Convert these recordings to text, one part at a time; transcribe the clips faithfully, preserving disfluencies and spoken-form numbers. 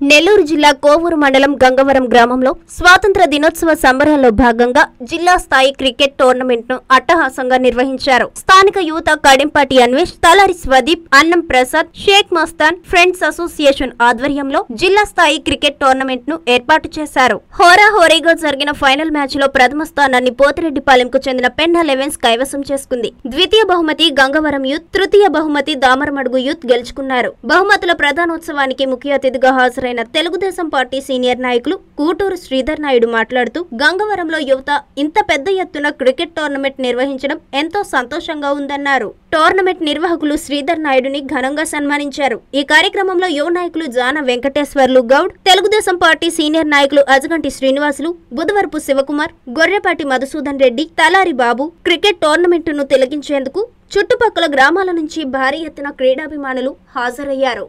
నెల్లూరు జిల్లా కోవూరు మండలం గంగవరం గ్రామంలో స్వాతంత్ర దినోత్సవ సంబరాల్లో భాగంగా జిల్లా స్థాయి క్రికెట్ టోర్నమెంట్ ను అట్టహాసంగా నిర్వహించారు. స్థానిక యువత కడింపాటి అన్వేష్, తలారి స్వదీప్, అన్నం ప్రసాద్, షేక్ మస్తాన్ ఫ్రెండ్స్ అసోసియేషన్ ఆధ్వర్యంలో జిల్లా స్థాయి క్రికెట్ టోర్నమెంట్ ను ఏర్పాటు చేశారు. హోరాహోరీగా జరిగిన ఫైనల్ మ్యాచ్ లో ప్రథమ స్థానాన్ని పోతిరెడ్డిపాలెంకు చెందిన పెన్నా లెవెన్స్ కైవసం చేసుకుంది. ద్వితీయ బహుమతి గంగవరం యూత్, తృతీయ బహుమతి దామరమడుగు యూత్ గెలుచుకున్నారు. బహుమతుల ప్రధానోత్సవానికి ముఖ్య అతిథిగా హాజరైన తెలుగుదేశం పార్టీ సీనియర్ నాయకులు కూటూరు శ్రీధర్ నాయుడు మాట్లాడుతూ గంగవరంలో యువత ఇంత పెద్ద ఎత్తున క్రికెట్ టోర్నమెంట్ నిర్వహించడం ఎంతో సంతోషంగా ఉందన్నారు. టోర్నమెంట్ నిర్వాహకులు శ్రీధర్ నాయుడుని ఘనంగా సన్మానించారు. ఈ కార్యక్రమంలో యువ నాయకులు జాన వెంకటేశ్వర్లు గౌడ్, తెలుగుదేశం పార్టీ సీనియర్ నాయకులు అజగంటి శ్రీనివాసులు, బుధవరపు శివకుమార్, గొర్రెపాటి మధుసూదన్ రెడ్డి, తలారి బాబు క్రికెట్ టోర్నమెంట్ ను తిలకించేందుకు చుట్టుపక్కల గ్రామాల నుంచి భారీ ఎత్తున క్రీడాభిమానులు హాజరయ్యారు.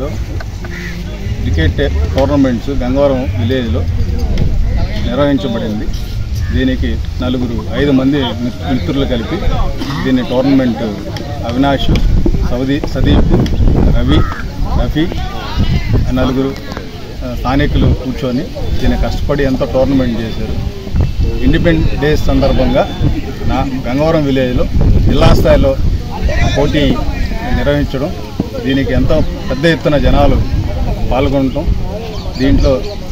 క్రికెట్ టోర్నమెంట్స్ గంగవరం విలేజ్లో నిర్వహించబడింది. దీనికి నలుగురు ఐదు మంది మిత్రులు కలిపి దీన్ని టోర్నమెంట్ అవినాష్, సౌదీ సదీప్, రవి, రఫీ నలుగురు స్థానికులు కూర్చొని దీన్ని కష్టపడి ఎంతో టోర్నమెంట్ చేశారు. ఇండిపెండెన్స్ డే సందర్భంగా నా గంగవరం విలేజ్లో జిల్లా స్థాయిలో పోటీ నిర్వహించడం, దీనికి ఎంతో పెద్ద ఎత్తున జనాలు పాల్గొనటం. దీంట్లో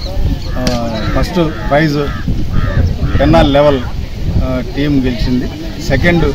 first prize Penna level team గెలిచింది, సెకండ్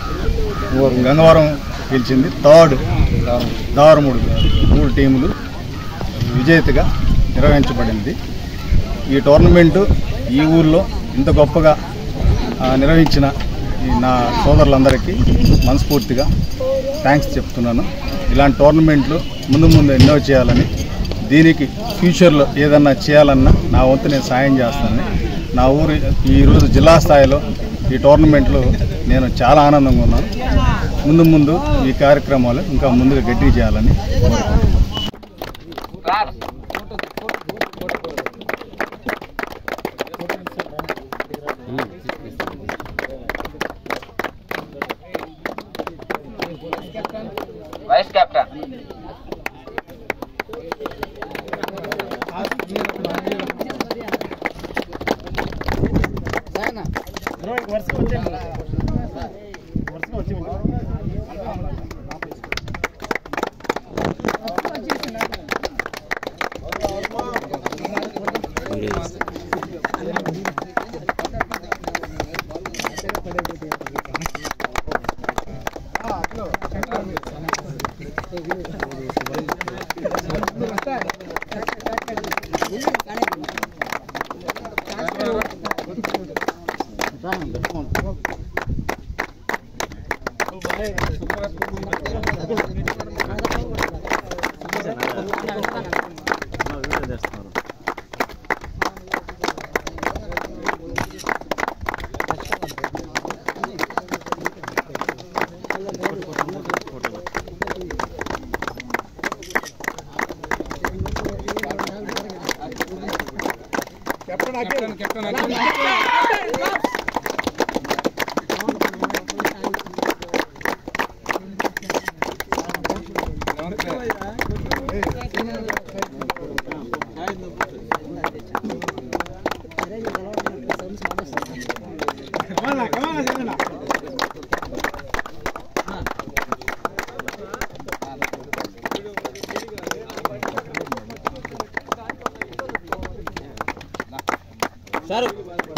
గంగవరం గెలిచింది, థర్డ్ దావరమూడు మూడు టీములు విజేతగా నిర్వహించబడింది. ఈ టోర్నమెంటు ఈ ఊళ్ళో ఇంత గొప్పగా నిర్వహించిన నా సోదరులందరికీ మనస్ఫూర్తిగా థ్యాంక్స్ చెప్తున్నాను. ఇలాంటి టోర్నమెంట్లు ముందు ముందు ఎన్నో చేయాలని, దీనికి ఫ్యూచర్లో ఏదన్నా చేయాలన్నా నా వంతు నేను సాయం చేస్తానని, నా ఊరు ఈరోజు జిల్లా స్థాయిలో ఈ టోర్నమెంట్లో నేను చాలా ఆనందంగా ఉన్నాను. ముందు ముందు ఈ కార్యక్రమాలు ఇంకా ముందుగా గట్టిగా చేయాలని కోరుకుంటున్నాను. వైస్ కెప్టెన్ సార్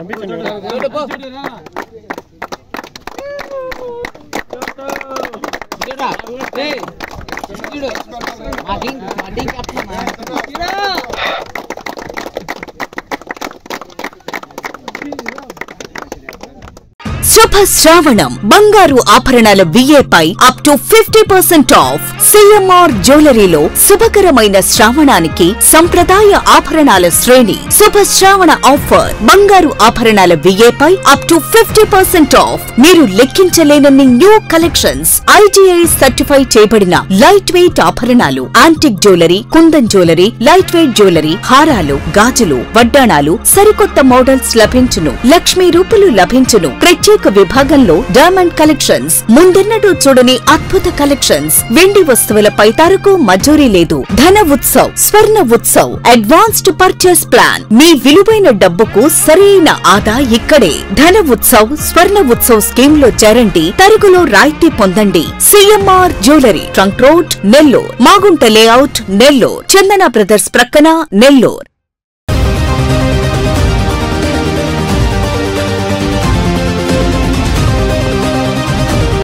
శుభ శ్రావణం బంగారు ఆభరణాల విఏపై up to fifty percent off. CMR జ్యువెలరీలో శుభకరమైన శ్రావణానికి సంప్రదాయ ఆభరణాల శ్రేణి. శుభ శ్రావణ ఆఫర్ బంగారు ఆభరణాల విఏపై up to fifty percent off. మీరు లెక్కించలేనన్ని న్యూ కలెక్షన్స్. ఐజీఐ సర్టిఫై చేయబడిన లైట్ వెయిట్ ఆభరణాలు, antique jewellery, kundan jewellery, light weight jewellery, హారాలు, గాజులు, వడ్డాణాలు, సరికొత్త మోడల్స్ లభించును. లక్ష్మీ రూపులు లభించును. ప్రత్యేక విభాగంలో డైమండ్ కలెక్షన్స్, ముందెన్నడూ చూడని అద్భుత కలెక్షన్స్, వెండి వస్తువుల పైతారకు మజూరీ లేదు. Dhana Utsav, Swarna Utsav, advanced purchase plan. మీ విలువైన డబ్బుకు సరైన ఆదా ఇక్కడే. ధన ఉత్సవ్, స్వర్ణ ఉత్సవ్ స్కీమ్ లో చేరండి, తరుగులో రాయితీ పొందండి. CMR jewellery, trunk road, Nellore. Magunta layout, Nellore. Chandana brothers ప్రక్కన, నెల్లూర్.